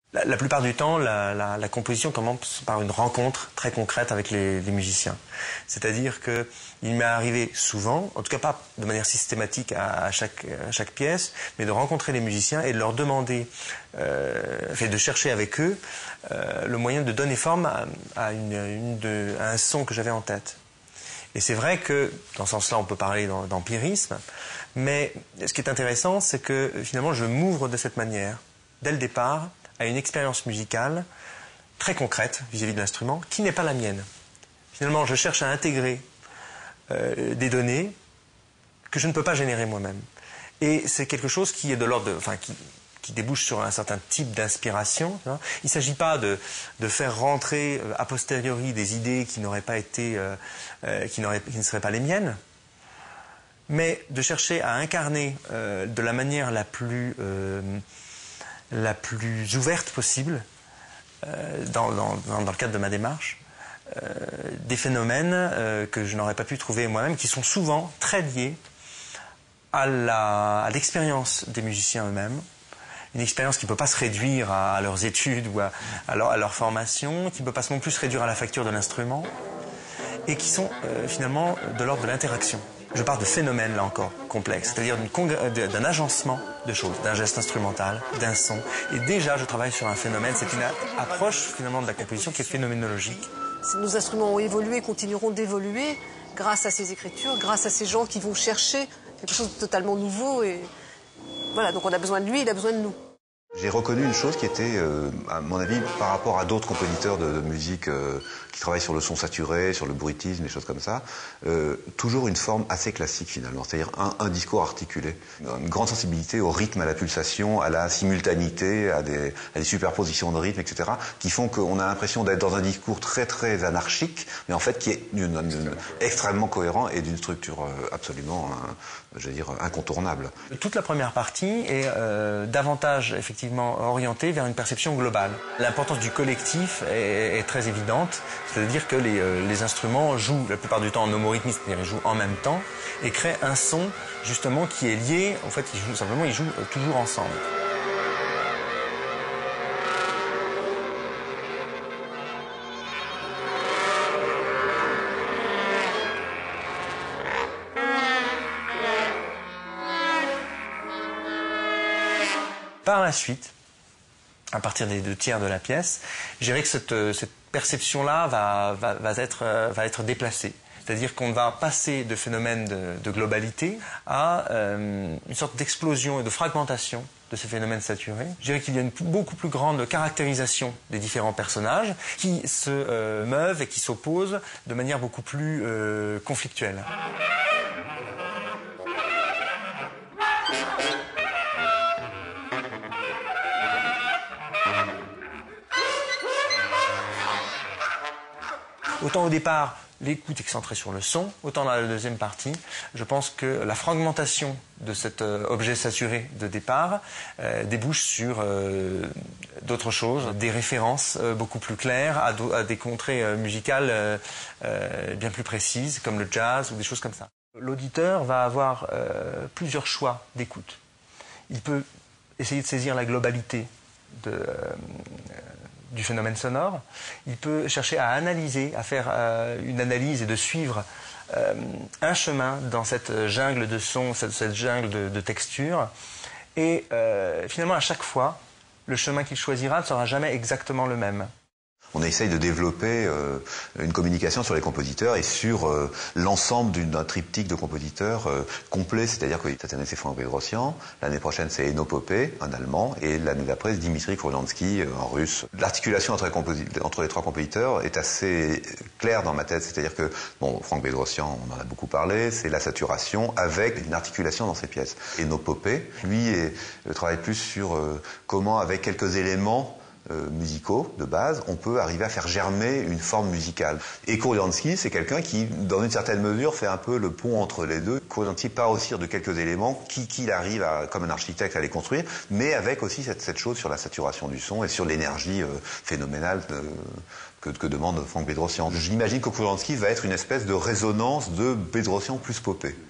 La plupart du temps, la composition commence par une rencontre très concrète avec les musiciens. C'est-à-dire qu'il m'est arrivé souvent, en tout cas pas de manière systématique à chaque pièce, mais de rencontrer les musiciens et de leur demander, de chercher avec eux le moyen de donner forme à un son que j'avais en tête. Et c'est vrai que, dans ce sens-là, on peut parler d'empirisme, mais ce qui est intéressant, c'est que finalement, je m'ouvre de cette manière, dès le départ, à une expérience musicale très concrète vis-à-vis de l'instrument, qui n'est pas la mienne. Finalement, je cherche à intégrer des données que je ne peux pas générer moi-même. Et c'est quelque chose qui est de l'ordre qui débouche sur un certain type d'inspiration. Il ne s'agit pas de faire rentrer a posteriori des idées qui n'auraient pas été, qui ne seraient pas les miennes, mais de chercher à incarner de la manière la plus ouverte possible, dans le cadre de ma démarche, des phénomènes que je n'aurais pas pu trouver moi-même, qui sont souvent très liés à l'expérience des musiciens eux-mêmes, une expérience qui ne peut pas se réduire à leurs études ou à leur formation, qui ne peut pas non plus se réduire à la facture de l'instrument, et qui sont finalement de l'ordre de l'interaction. Je parle de phénomènes, là encore, complexes, c'est-à-dire d'un agencement de choses, d'un geste instrumental, d'un son. Et déjà, je travaille sur un phénomène, c'est une approche finalement de la composition qui est phénoménologique. Nos instruments ont évolué, continueront d'évoluer grâce à ces écritures, grâce à ces gens qui vont chercher quelque chose de totalement nouveau. Et voilà, donc on a besoin de lui, il a besoin de nous. J'ai reconnu une chose qui était, à mon avis, par rapport à d'autres compositeurs de musique qui travaillent sur le son saturé, sur le bruitisme, des choses comme ça, toujours une forme assez classique finalement, c'est-à-dire un discours articulé. Une grande sensibilité au rythme, à la pulsation, à la simultanéité, à des superpositions de rythme, etc., qui font qu'on a l'impression d'être dans un discours très très anarchique, mais en fait qui est extrêmement cohérent et d'une structure absolument, je veux dire, incontournable. Toute la première partie est davantage effectivement orientée vers une perception globale. L'importance du collectif est très évidente, c'est-à-dire que les instruments jouent la plupart du temps en homorythmisme, c'est-à-dire ils jouent en même temps et créent un son justement qui est lié, en fait ils jouent toujours ensemble. Par la suite, à partir des 2/3 de la pièce, je dirais que cette perception-là va être déplacée. C'est-à-dire qu'on va passer de phénomènes de globalité à une sorte d'explosion et de fragmentation de ces phénomènes saturés. Je dirais qu'il y a une beaucoup plus grande caractérisation des différents personnages qui se meuvent et qui s'opposent de manière beaucoup plus conflictuelle. Autant au départ, l'écoute est centrée sur le son, autant dans la deuxième partie, je pense que la fragmentation de cet objet saturé de départ débouche sur d'autres choses, des références beaucoup plus claires à des contrées musicales bien plus précises, comme le jazz ou des choses comme ça. L'auditeur va avoir plusieurs choix d'écoute. Il peut essayer de saisir la globalité du phénomène sonore, il peut chercher à analyser, à faire une analyse et de suivre un chemin dans cette jungle de sons, cette jungle de textures. Et finalement, à chaque fois, le chemin qu'il choisira ne sera jamais exactement le même. On essaye de développer une communication sur les compositeurs et sur l'ensemble d'un triptyque de compositeurs complet. C'est-à-dire que cette année c'est Frank Bedrosian, l'année prochaine c'est Enno Popé, un allemand, et l'année d'après c'est Dimitri Kurlansky, en russe. L'articulation entre les trois compositeurs est assez claire dans ma tête. C'est-à-dire que, bon, Frank Bedrosian, on en a beaucoup parlé, c'est la saturation avec une articulation dans ses pièces. Enno Popé, lui, travaille plus sur comment, avec quelques éléments musicaux de base, on peut arriver à faire germer une forme musicale. Et Kurlansky, c'est quelqu'un qui, dans une certaine mesure, fait un peu le pont entre les deux. Kurlansky part aussi de quelques éléments qu'il arrive, comme un architecte, à les construire, mais avec aussi cette chose sur la saturation du son et sur l'énergie phénoménale que demande Frank Bedrosian. J'imagine que Kurlansky va être une espèce de résonance de Bedrosian plus Popé.